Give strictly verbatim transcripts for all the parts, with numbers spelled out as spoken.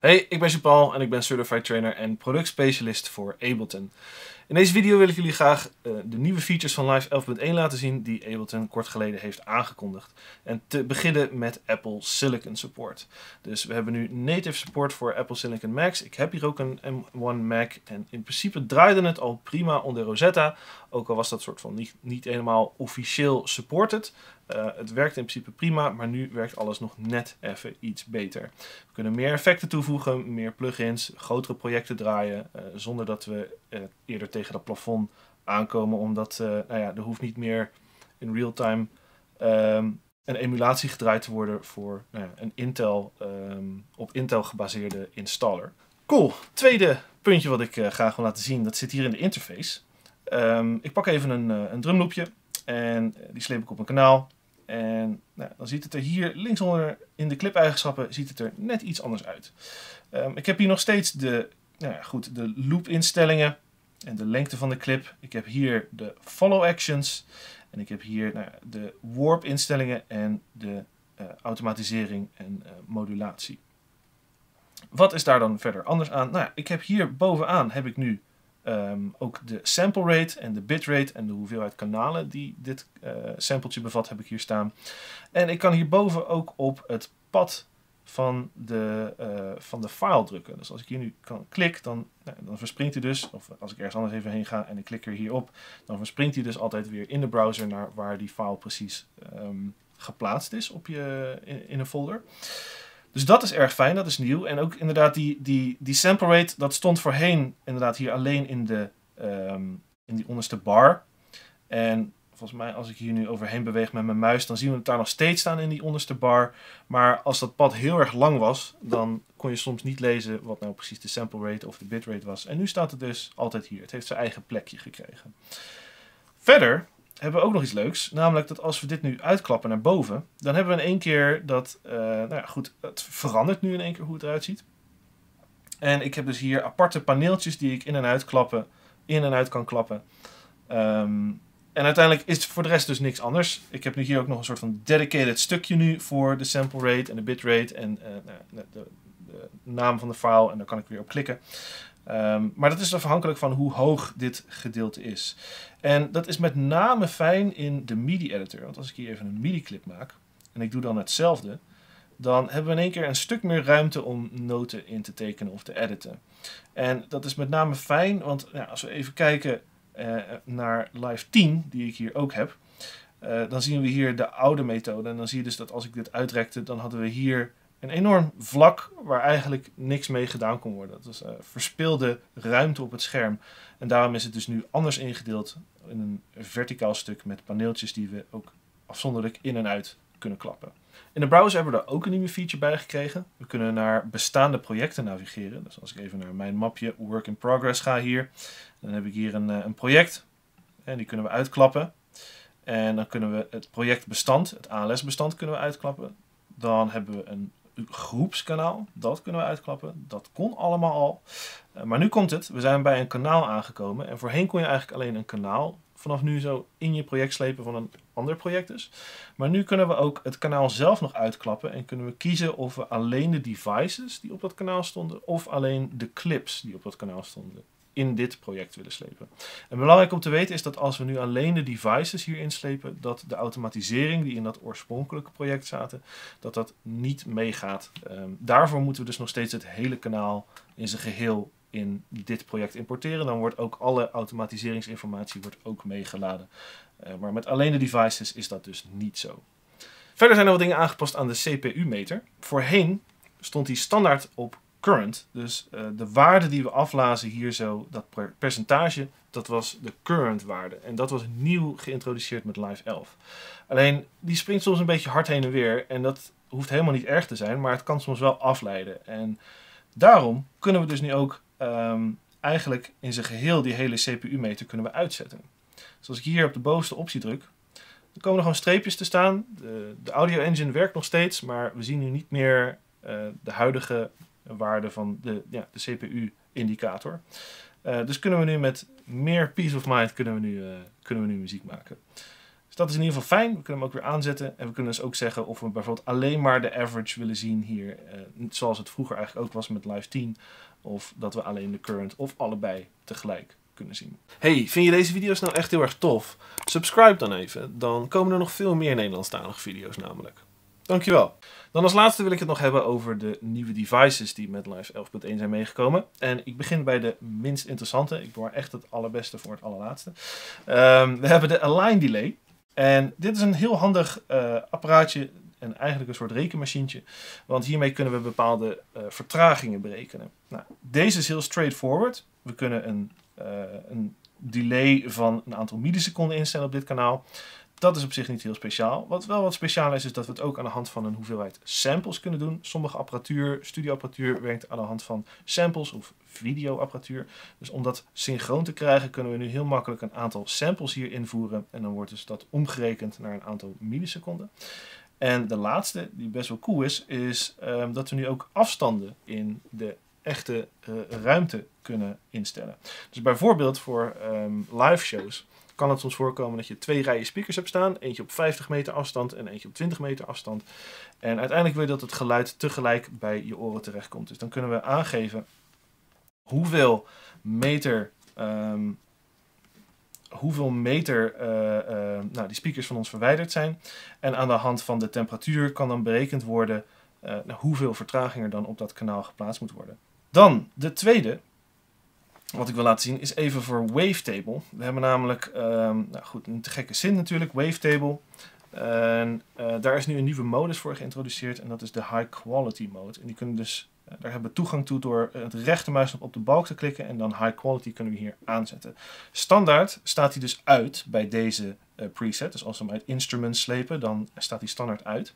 Hey, ik ben Jean-Paul en ik ben Certified Trainer en productspecialist voor Ableton. In deze video wil ik jullie graag uh, de nieuwe features van Live elf punt één laten zien die Ableton kort geleden heeft aangekondigd. En te beginnen met Apple Silicon support. Dus we hebben nu native support voor Apple Silicon Macs. Ik heb hier ook een M één Mac en in principe draaide het al prima onder Rosetta. Ook al was dat soort van niet, niet helemaal officieel supported. Uh, het werkt in principe prima, maar nu werkt alles nog net even iets beter. We kunnen meer effecten toevoegen, meer plugins, grotere projecten draaien, uh, zonder dat we uh, eerder tegen dat plafond aankomen, omdat uh, nou ja, er hoeft niet meer in real-time um, een emulatie gedraaid te worden voor nou ja, een Intel, um, op Intel gebaseerde installer. Cool, tweede puntje wat ik uh, graag wil laten zien, dat zit hier in de interface. Um, ik pak even een, uh, een drumloopje en die sleep ik op mijn kanaal. En nou, dan ziet het er hier linksonder in de clip-eigenschappen ziet het er net iets anders uit. Um, ik heb hier nog steeds de, nou ja, goed, de loop instellingen en de lengte van de clip. Ik heb hier de follow actions en ik heb hier nou ja, de warp instellingen en de uh, automatisering en uh, modulatie. Wat is daar dan verder anders aan? Nou ja, ik heb hier bovenaan heb ik nu Um, ook de sample rate en de bitrate en de hoeveelheid kanalen die dit uh, sampletje bevat heb ik hier staan. En ik kan hierboven ook op het pad van de, uh, van de file drukken. Dus als ik hier nu kan klik, dan, nou, dan verspringt hij dus, of als ik ergens anders even heen ga en ik klik er hier op, dan verspringt hij dus altijd weer in de browser naar waar die file precies um, geplaatst is op je, in, in een folder. Dus dat is erg fijn, dat is nieuw. En ook inderdaad die, die, die sample rate, dat stond voorheen inderdaad hier alleen in, de, um, in die onderste bar. En volgens mij als ik hier nu overheen beweeg met mijn muis, dan zien we het daar nog steeds staan in die onderste bar. Maar als dat pad heel erg lang was, dan kon je soms niet lezen wat nou precies de sample rate of de bitrate was. En nu staat het dus altijd hier. Het heeft zijn eigen plekje gekregen. Verder hebben we ook nog iets leuks, namelijk dat als we dit nu uitklappen naar boven, dan hebben we in één keer dat, uh, nou ja goed, het verandert nu in één keer hoe het eruit ziet. En ik heb dus hier aparte paneeltjes die ik in en uit klappen, in en uit kan klappen. Um, en uiteindelijk is voor de rest dus niks anders. Ik heb nu hier ook nog een soort van dedicated stukje nu voor de sample rate en de bitrate en uh, de, de, de naam van de file en daar kan ik weer op klikken. Um, maar dat is afhankelijk van hoe hoog dit gedeelte is. En dat is met name fijn in de MIDI editor. Want als ik hier even een MIDI clip maak en ik doe dan hetzelfde, dan hebben we in één keer een stuk meer ruimte om noten in te tekenen of te editen. En dat is met name fijn, want ja, als we even kijken uh, naar Live tien, die ik hier ook heb, uh, dan zien we hier de oude methode. En dan zie je dus dat als ik dit uitrekte, dan hadden we hier een enorm vlak waar eigenlijk niks mee gedaan kon worden. Dat was uh, verspilde ruimte op het scherm. En daarom is het dus nu anders ingedeeld in een verticaal stuk met paneeltjes die we ook afzonderlijk in en uit kunnen klappen. In de browser hebben we daar ook een nieuwe feature bij gekregen. We kunnen naar bestaande projecten navigeren. Dus als ik even naar mijn mapje Work in Progress ga hier, dan heb ik hier een, een project. En die kunnen we uitklappen. En dan kunnen we het projectbestand, het A L S-bestand kunnen we uitklappen. Dan hebben we een groepskanaal, dat kunnen we uitklappen. Dat kon allemaal al. Uh, maar nu komt het, we zijn bij een kanaal aangekomen. En voorheen kon je eigenlijk alleen een kanaal vanaf nu zo in je project slepen van een ander project dus. Maar nu kunnen we ook het kanaal zelf nog uitklappen. En kunnen we kiezen of we alleen de devices die op dat kanaal stonden, of alleen de clips die op dat kanaal stonden in dit project willen slepen. En belangrijk om te weten is dat als we nu alleen de devices hier inslepen, dat de automatisering die in dat oorspronkelijke project zaten, dat dat niet meegaat. Um, daarvoor moeten we dus nog steeds het hele kanaal in zijn geheel in dit project importeren. Dan wordt ook alle automatiseringsinformatie wordt ook meegeladen. Uh, maar met alleen de devices is dat dus niet zo. Verder zijn er wat dingen aangepast aan de C P U-meter. Voorheen stond die standaard op current, dus uh, de waarde die we aflazen hier zo, dat per percentage, dat was de current waarde. En dat was nieuw geïntroduceerd met Live elf. Alleen, die springt soms een beetje hard heen en weer en dat hoeft helemaal niet erg te zijn, maar het kan soms wel afleiden. En daarom kunnen we dus nu ook um, eigenlijk in zijn geheel die hele C P U-meter kunnen we uitzetten. Dus als ik hier op de bovenste optie druk, dan komen er gewoon streepjes te staan. De, de audio engine werkt nog steeds, maar we zien nu niet meer uh, de huidige waarde van de, ja, de C P U-indicator. Uh, dus kunnen we nu met meer peace of mind kunnen we nu, uh, kunnen we nu muziek maken. Dus dat is in ieder geval fijn. We kunnen hem ook weer aanzetten. En we kunnen dus ook zeggen of we bijvoorbeeld alleen maar de average willen zien hier. Uh, zoals het vroeger eigenlijk ook was met Live tien. Of dat we alleen de current of allebei tegelijk kunnen zien. Hey, vind je deze video's nou echt heel erg tof? Subscribe dan even. Dan komen er nog veel meer Nederlandstalige video's namelijk. Dankjewel. Dan als laatste wil ik het nog hebben over de nieuwe devices die met Live elf punt één zijn meegekomen. En ik begin bij de minst interessante. Ik bewaar echt het allerbeste voor het allerlaatste. Um, we hebben de Align Delay. En dit is een heel handig uh, apparaatje en eigenlijk een soort rekenmachientje. Want hiermee kunnen we bepaalde uh, vertragingen berekenen. Nou, deze is heel straightforward. We kunnen een, uh, een delay van een aantal milliseconden instellen op dit kanaal. Dat is op zich niet heel speciaal. Wat wel wat speciaal is, is dat we het ook aan de hand van een hoeveelheid samples kunnen doen. Sommige apparatuur, studioapparatuur, werkt aan de hand van samples of videoapparatuur. Dus om dat synchroon te krijgen, kunnen we nu heel makkelijk een aantal samples hier invoeren. En dan wordt dus dat omgerekend naar een aantal milliseconden. En de laatste, die best wel cool is, is um, dat we nu ook afstanden in de echte uh, ruimte kunnen instellen. Dus bijvoorbeeld voor um, live shows kan het soms voorkomen dat je twee rijen speakers hebt staan. Eentje op vijftig meter afstand en eentje op twintig meter afstand. En uiteindelijk wil je dat het geluid tegelijk bij je oren terechtkomt. Dus dan kunnen we aangeven hoeveel meter, um, hoeveel meter uh, uh, nou, die speakers van ons verwijderd zijn. En aan de hand van de temperatuur kan dan berekend worden uh, nou, hoeveel vertraging er dan op dat kanaal geplaatst moet worden. Dan de tweede. Wat ik wil laten zien is even voor Wavetable. We hebben namelijk, um, nou goed, een te gekke zin natuurlijk, Wavetable. En uh, daar is nu een nieuwe modus voor geïntroduceerd en dat is de High Quality mode. En die kunnen dus, uh, daar hebben we toegang toe door het rechtermuisknop op de balk te klikken en dan High Quality kunnen we hier aanzetten. Standaard staat hij dus uit bij deze uh, preset. Dus als we hem uit Instruments slepen, dan staat hij standaard uit.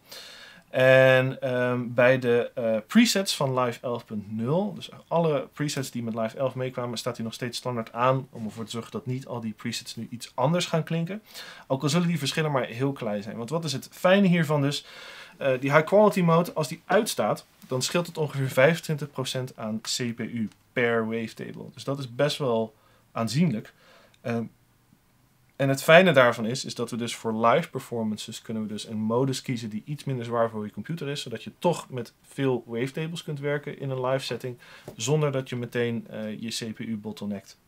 En um, bij de uh, presets van Live elf punt nul, dus alle presets die met Live elf meekwamen, staat hij nog steeds standaard aan. Om ervoor te zorgen dat niet al die presets nu iets anders gaan klinken. Ook al zullen die verschillen maar heel klein zijn. Want wat is het fijne hiervan dus? Uh, die high quality mode, als die uitstaat, dan scheelt het ongeveer vijfentwintig procent aan C P U per wavetable. Dus dat is best wel aanzienlijk. Uh, En het fijne daarvan is, is dat we dus voor live performances kunnen we dus een modus kiezen die iets minder zwaar voor je computer is. Zodat je toch met veel wavetables kunt werken in een live setting. Zonder dat je meteen uh, je C P U bottleneckt.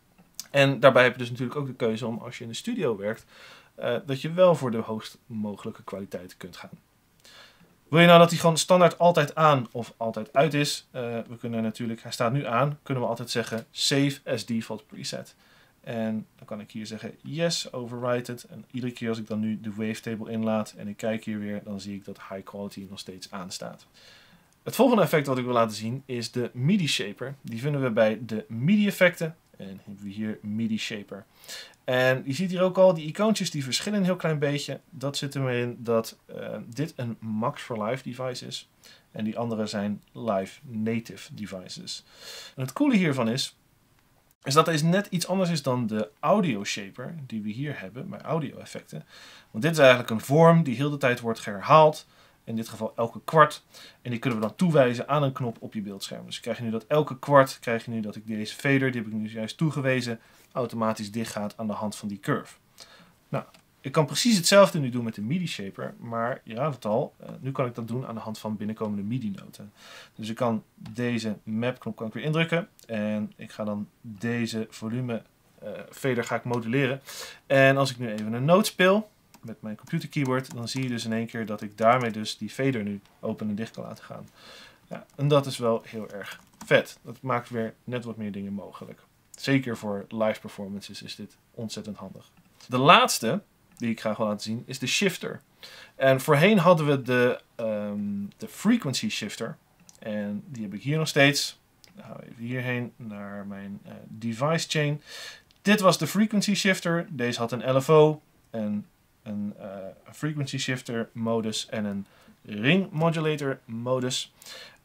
En daarbij heb je dus natuurlijk ook de keuze om als je in de studio werkt, uh, dat je wel voor de hoogst mogelijke kwaliteit kunt gaan. Wil je nou dat hij gewoon standaard altijd aan of altijd uit is? Uh, we kunnen natuurlijk, hij staat nu aan, kunnen we altijd zeggen save as default preset. En dan kan ik hier zeggen yes, overwrite it. En iedere keer als ik dan nu de wavetable inlaat en ik kijk hier weer, dan zie ik dat high quality nog steeds aanstaat. Het volgende effect wat ik wil laten zien is de MIDI shaper. Die vinden we bij de MIDI effecten. En hebben we hier MIDI shaper. En je ziet hier ook al, die icoontjes die verschillen een heel klein beetje. Dat zit erin dat uh, dit een Max for Live device is. En die andere zijn Live Native devices. En het coole hiervan is, is dat deze net iets anders is dan de audio shaper die we hier hebben bij audio effecten. Want dit is eigenlijk een vorm die heel de tijd wordt herhaald. In dit geval elke kwart. En die kunnen we dan toewijzen aan een knop op je beeldscherm. Dus krijg je nu dat elke kwart, krijg je nu dat ik deze fader, die heb ik nu juist toegewezen, automatisch dicht gaat aan de hand van die curve. Nou, ik kan precies hetzelfde nu doen met de MIDI shaper, maar je raadt het al, uh, nu kan ik dat doen aan de hand van binnenkomende MIDI noten. Dus ik kan deze map knop kan ik weer indrukken en ik ga dan deze volume uh, fader ga ik moduleren. En als ik nu even een noot speel met mijn computer keyboard, dan zie je dus in één keer dat ik daarmee dus die fader nu open en dicht kan laten gaan. Ja, en dat is wel heel erg vet. Dat maakt weer net wat meer dingen mogelijk. Zeker voor live performances is dit ontzettend handig. De laatste die ik graag wil laten zien is de shifter. En voorheen hadden we de, um, de frequency shifter. En die heb ik hier nog steeds. Dan gaan we even hierheen naar mijn uh, device chain. Dit was de frequency shifter. Deze had een L F O, een, een uh, frequency shifter modus en een ring modulator modus.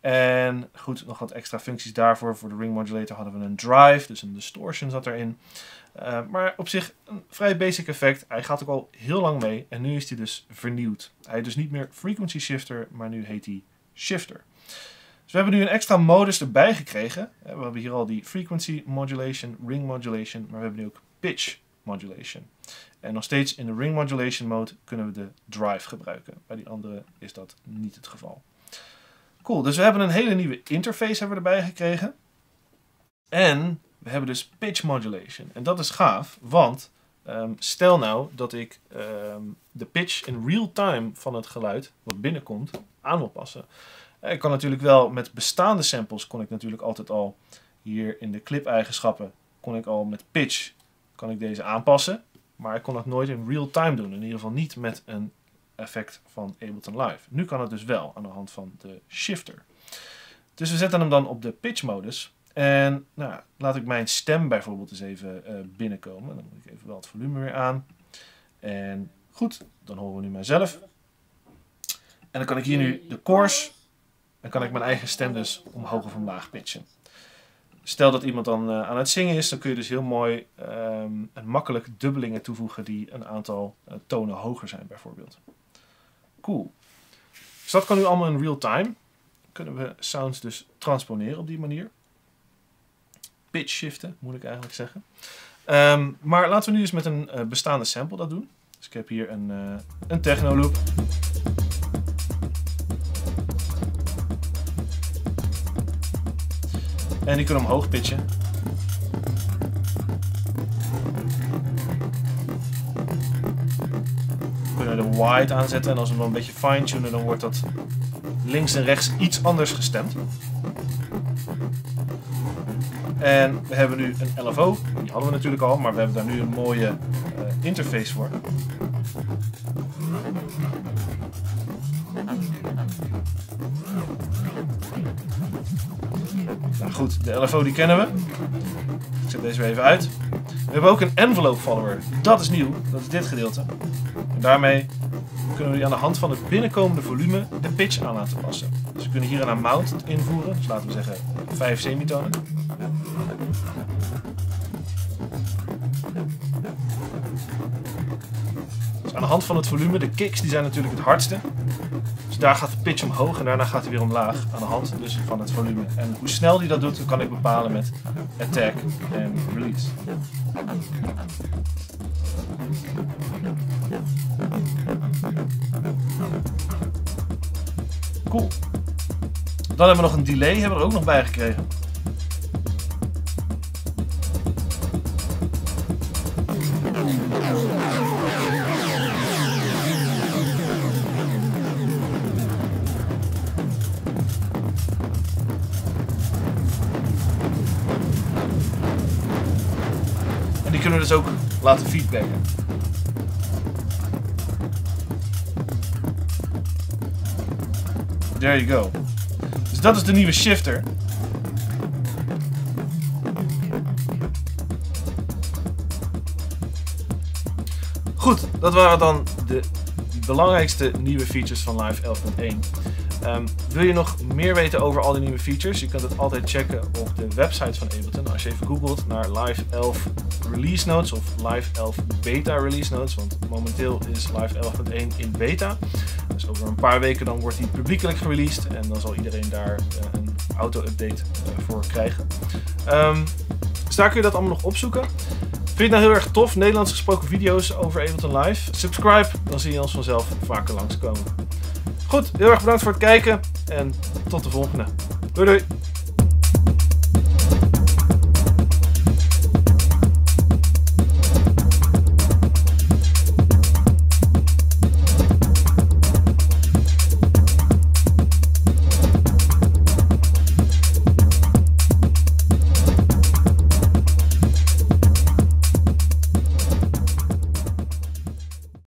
En goed, nog wat extra functies daarvoor. Voor de ring modulator hadden we een drive, dus een distortion zat erin. Uh, maar op zich een vrij basic effect. Hij gaat ook al heel lang mee en nu is hij dus vernieuwd. Hij is dus niet meer frequency shifter, maar nu heet hij shifter. Dus we hebben nu een extra modus erbij gekregen. We hebben hier al die frequency modulation, ring modulation, maar we hebben nu ook pitch modulation. En nog steeds in de ring modulation mode kunnen we de drive gebruiken. Bij die andere is dat niet het geval. Cool, dus we hebben een hele nieuwe interface hebben we erbij gekregen. En we hebben dus pitch modulation. En dat is gaaf, want um, stel nou dat ik um, de pitch in real time van het geluid wat binnenkomt aan wil passen. Ik kan natuurlijk wel met bestaande samples, kon ik natuurlijk altijd al hier in de clip eigenschappen, kon ik al met pitch, kan ik deze aanpassen. Maar ik kon dat nooit in real time doen, in ieder geval niet met een effect van Ableton Live. Nu kan het dus wel aan de hand van de shifter. Dus we zetten hem dan op de pitch modus. En nou, laat ik mijn stem bijvoorbeeld eens even uh, binnenkomen. Dan moet ik even wel het volume weer aan. En goed, dan horen we nu mijzelf. En dan kan ik hier nu de chorus. Dan kan ik mijn eigen stem dus omhoog of omlaag pitchen. Stel dat iemand dan uh, aan het zingen is, dan kun je dus heel mooi um, en makkelijk dubbelingen toevoegen die een aantal uh, tonen hoger zijn bijvoorbeeld. Cool. Dus dat kan nu allemaal in real time. Kunnen we sounds dus transponeren op die manier. Pitch shiften, moet ik eigenlijk zeggen. Um, maar laten we nu eens met een uh, bestaande sample dat doen. Dus ik heb hier een, uh, een techno loop. En die kunnen we omhoog pitchen. We kunnen de wide aanzetten en als we hem een beetje fine-tunen, dan wordt dat links en rechts iets anders gestemd. En we hebben nu een L F O, die hadden we natuurlijk al, maar we hebben daar nu een mooie uh, interface voor. Nou goed, de L F O die kennen we. Ik zet deze weer even uit. We hebben ook een envelope follower. Dat is nieuw, dat is dit gedeelte. En daarmee kunnen we die aan de hand van het binnenkomende volume de pitch aan laten passen. Dus we kunnen hier een amount invoeren, dus laten we zeggen vijf semitonen. Dus aan de hand van het volume, de kicks die zijn natuurlijk het hardste. Dus daar gaat de pitch omhoog en daarna gaat hij weer omlaag aan de hand dus van het volume. En hoe snel hij dat doet, kan ik bepalen met attack en release. Cool. Dan hebben we nog een delay, hebben we er ook nog bij gekregen. En die kunnen we dus ook laten feedbacken. There you go. Dus dat is de nieuwe shifter. Goed, dat waren dan de belangrijkste nieuwe features van Live elf punt één. Um, wil je nog meer weten over al die nieuwe features? Je kunt het altijd checken op de website van Ableton. Als je even googelt naar Live elf Release Notes of Live elf Beta Release Notes. Want momenteel is Live elf punt één in beta. Dus over een paar weken dan wordt die publiekelijk gereleased. En dan zal iedereen daar uh, een auto-update uh, voor krijgen. Um, dus daar kun je dat allemaal nog opzoeken. Vind je het nou heel erg tof, Nederlands gesproken video's over Ableton Live? Subscribe, dan zie je ons vanzelf vaker langskomen. Goed, heel erg bedankt voor het kijken en tot de volgende. Doei doei!